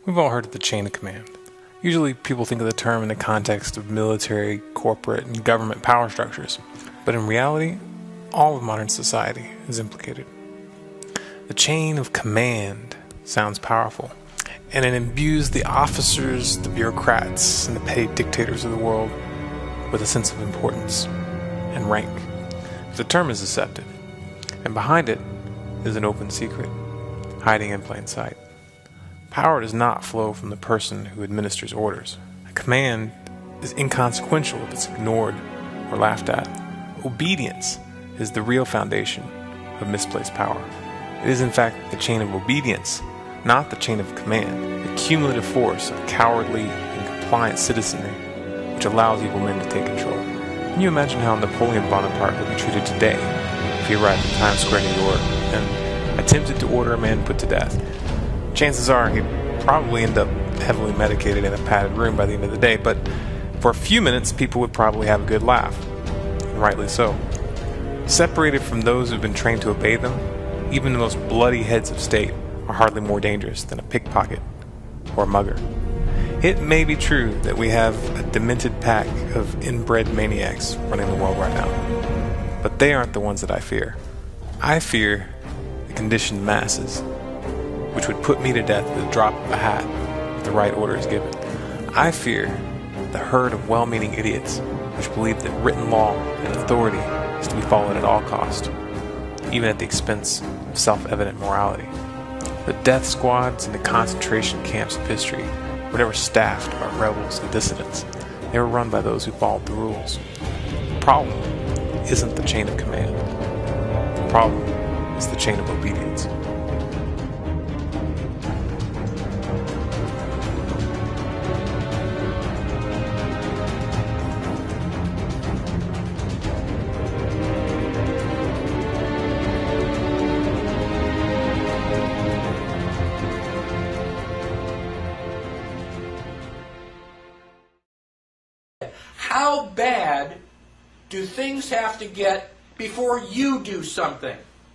We've all heard of the chain of command. Usually people think of the term in the context of military, corporate, and government power structures, but in reality, all of modern society is implicated. The chain of command sounds powerful, and it imbues the officers, the bureaucrats, and the petty dictators of the world with a sense of importance and rank. The term is deceptive, and behind it is an open secret, hiding in plain sight. Power does not flow from the person who administers orders. A command is inconsequential if it's ignored or laughed at. Obedience is the real foundation of misplaced power. It is in fact the chain of obedience, not the chain of command, the cumulative force of cowardly and compliant citizenry which allows evil men to take control. Can you imagine how Napoleon Bonaparte would be treated today if he arrived in Times Square, New York, and attempted to order a man put to death? Chances are he'd probably end up heavily medicated in a padded room by the end of the day, but for a few minutes people would probably have a good laugh, and rightly so. Separated from those who've been trained to obey them, even the most bloody heads of state are hardly more dangerous than a pickpocket or a mugger. It may be true that we have a demented pack of inbred maniacs running the world right now, but they aren't the ones that I fear. I fear the conditioned masses, which would put me to death at the drop of a hat if the right order is given. I fear the herd of well-meaning idiots which believe that written law and authority is to be followed at all cost, even at the expense of self-evident morality. The death squads and the concentration camps of history were never staffed by rebels and dissidents. They were run by those who followed the rules. The problem isn't the chain of command. The problem is the chain of obedience. How bad do things have to get before you do something?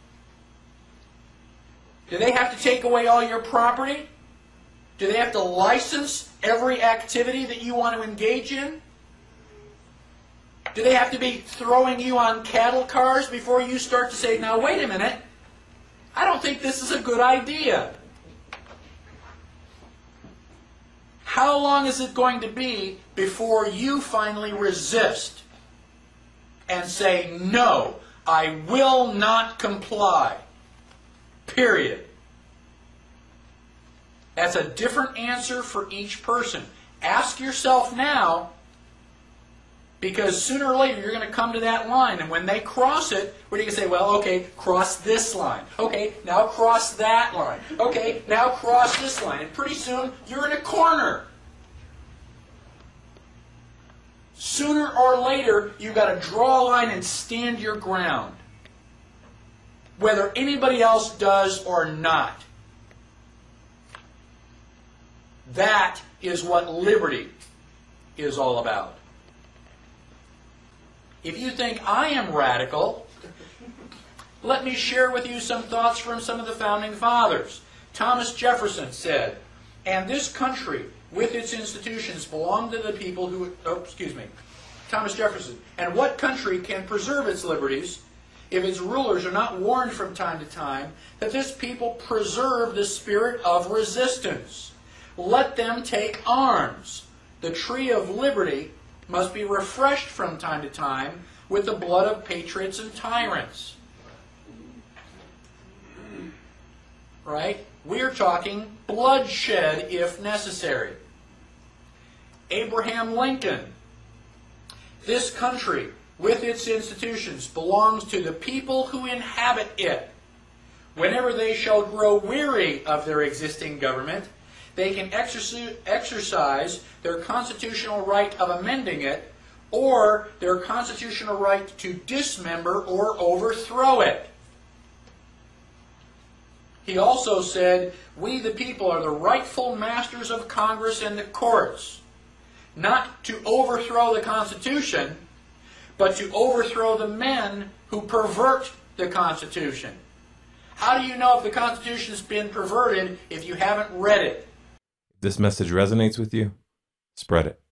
Do they have to take away all your property? Do they have to license every activity that you want to engage in? Do they have to be throwing you on cattle cars before you start to say, now wait a minute, I don't think this is a good idea? How long is it going to be before you finally resist and say, no, I will not comply? Period. That's a different answer for each person. Ask yourself now, because sooner or later you're going to come to that line, and when they cross it, what are you going to say? Well, okay, cross this line. Okay, now cross that line. Okay, now cross this line. And pretty soon you're in a corner. Sooner or later, you've got to draw a line and stand your ground, whether anybody else does or not. That is what liberty is all about. If you think I am radical, let me share with you some thoughts from some of the founding fathers. Thomas Jefferson said, "And this country with its institutions belong to the people who..." Thomas Jefferson. "And what country can preserve its liberties if its rulers are not warned from time to time that this people preserve the spirit of resistance? Let them take arms. The tree of liberty must be refreshed from time to time with the blood of patriots and tyrants." Right? We're talking bloodshed if necessary. Abraham Lincoln. "This country, with its institutions, belongs to the people who inhabit it. Whenever they shall grow weary of their existing government, they can exercise their constitutional right of amending it, or their constitutional right to dismember or overthrow it." He also said, "We the people are the rightful masters of Congress and the courts, not to overthrow the Constitution, but to overthrow the men who pervert the Constitution." How do you know if the Constitution's been perverted if you haven't read it? this message resonates with you, spread it.